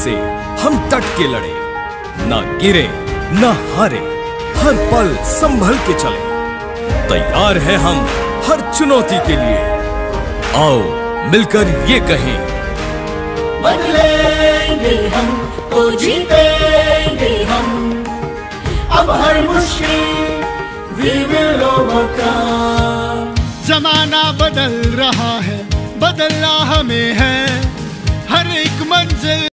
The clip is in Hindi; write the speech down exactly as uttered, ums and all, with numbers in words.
से हम डट के लड़े, ना गिरे ना हारे, हर पल संभल के चले। तैयार हैं हम हर चुनौती के लिए, आओ मिलकर ये कहें, बदलेंगे हम तो जीतेंगे हम, अब हर मुश्किल we will overcome। जमाना बदल रहा है, बदलना हमें है,